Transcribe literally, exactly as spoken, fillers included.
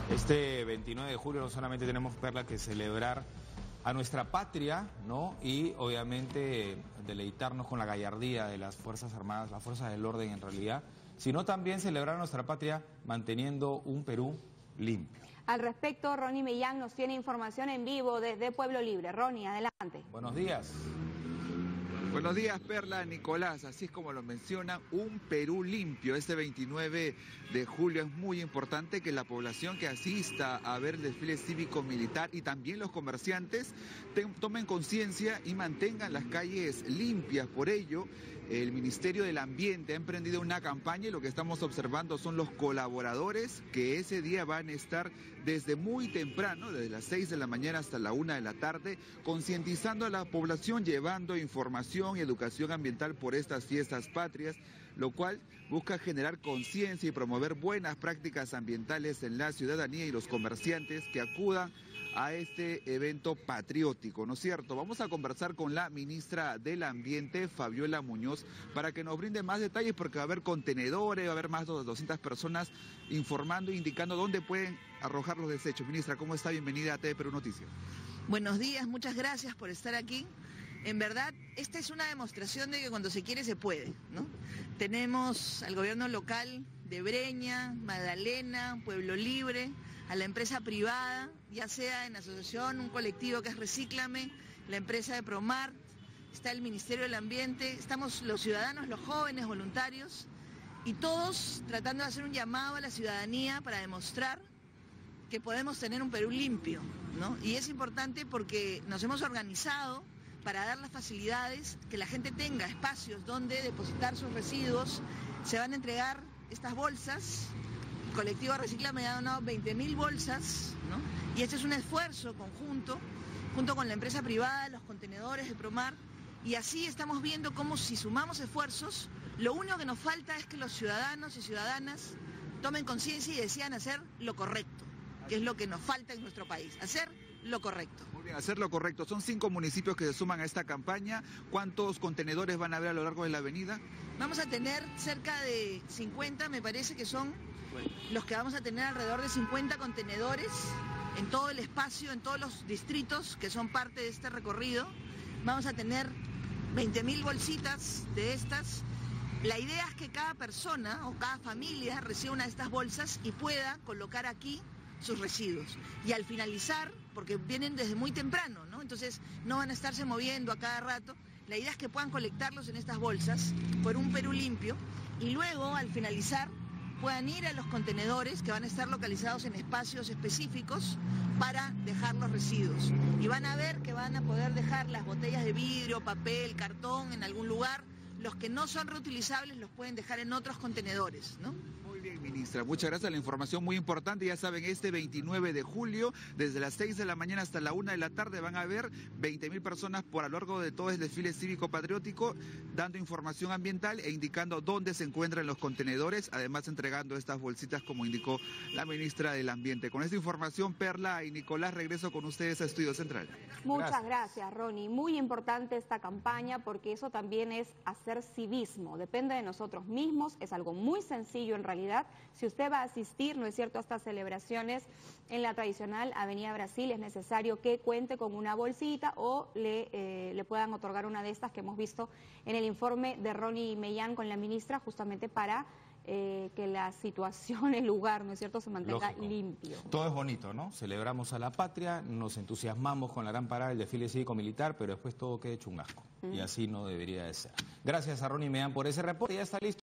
Este veintinueve de julio no solamente tenemos, Perla, que celebrar a nuestra patria, ¿no? Y obviamente deleitarnos con la gallardía de las Fuerzas Armadas, las Fuerzas del Orden en realidad, sino también celebrar a nuestra patria manteniendo un Perú limpio. Al respecto, Ronnie Mellán nos tiene información en vivo desde Pueblo Libre. Ronnie, adelante. Buenos días. Buenos días, Perla, Nicolás. Así es como lo mencionan, un Perú limpio. Este veintinueve de julio es muy importante que la población que asista a ver el desfile cívico-militar y también los comerciantes tomen conciencia y mantengan las calles limpias. Por ello, el Ministerio del Ambiente ha emprendido una campaña y lo que estamos observando son los colaboradores que ese día van a estar desde muy temprano, desde las seis de la mañana hasta la una de la tarde, concientizando a la población, llevando información y educación ambiental por estas fiestas patrias, lo cual busca generar conciencia y promover buenas prácticas ambientales en la ciudadanía y los comerciantes que acudan a este evento patriótico, ¿no es cierto? Vamos a conversar con la ministra del Ambiente, Fabiola Muñoz, para que nos brinde más detalles, porque va a haber contenedores, va a haber más de doscientas personas informando e indicando dónde pueden arrojar los desechos. Ministra, ¿cómo está? Bienvenida a T V Perú Noticias. Buenos días, muchas gracias por estar aquí. En verdad, esta es una demostración de que cuando se quiere se puede, ¿no? Tenemos al gobierno local de Breña, Magdalena, Pueblo Libre, a la empresa privada, ya sea en asociación, un colectivo que es Recíclame, la empresa de Promar, está el Ministerio del Ambiente, estamos los ciudadanos, los jóvenes, voluntarios, y todos tratando de hacer un llamado a la ciudadanía para demostrar que podemos tener un Perú limpio, ¿no? Y es importante porque nos hemos organizado para dar las facilidades, que la gente tenga espacios donde depositar sus residuos. Se van a entregar estas bolsas. El colectivo Recíclame ha donado veinte mil bolsas, ¿no? Y este es un esfuerzo conjunto, junto con la empresa privada, los contenedores de Promar, y así estamos viendo cómo, si sumamos esfuerzos, lo único que nos falta es que los ciudadanos y ciudadanas tomen conciencia y decidan hacer lo correcto, que es lo que nos falta en nuestro país, hacer lo correcto. Muy bien, hacer lo correcto. Son cinco municipios que se suman a esta campaña. ¿Cuántos contenedores van a haber a lo largo de la avenida? Vamos a tener cerca de cincuenta, me parece que son los que vamos a tener, alrededor de cincuenta contenedores en todo el espacio, en todos los distritos que son parte de este recorrido. Vamos a tener veinte mil bolsitas de estas. La idea es que cada persona o cada familia reciba una de estas bolsas y pueda colocar aquí sus residuos. Y al finalizar, porque vienen desde muy temprano, ¿no? Entonces no van a estarse moviendo a cada rato. La idea es que puedan colectarlos en estas bolsas por un Perú limpio y luego, al finalizar, puedan ir a los contenedores que van a estar localizados en espacios específicos para dejar los residuos. Y van a ver que van a poder dejar las botellas de vidrio, papel, cartón en algún lugar. Los que no son reutilizables los pueden dejar en otros contenedores, ¿no? Muy bien, ministra. Muchas gracias. La información muy importante. Ya saben, este veintinueve de julio, desde las seis de la mañana hasta la una de la tarde, van a haber veinte mil personas por a lo largo de todo el desfile cívico-patriótico, dando información ambiental e indicando dónde se encuentran los contenedores, además entregando estas bolsitas, como indicó la ministra del Ambiente. Con esta información, Perla y Nicolás, regreso con ustedes a Estudio Central. Muchas gracias, gracias Ronnie. Muy importante esta campaña porque eso también es hacer civismo. Depende de nosotros mismos, es algo muy sencillo en realidad. Si usted va a asistir, ¿no es cierto?, a estas celebraciones en la tradicional Avenida Brasil, es necesario que cuente con una bolsita o le, eh, le puedan otorgar una de estas que hemos visto en el informe de Ronnie Mellán con la ministra, justamente para eh, que la situación, el lugar, ¿no es cierto?, se mantenga Lógico. limpio. Todo es bonito, ¿no? Celebramos a la patria, nos entusiasmamos con la gran parada del desfile cívico-militar, pero después todo queda hecho un asco. Mm. Y así no debería de ser. Gracias a Ronnie Mellán por ese reporte. Ya está listo.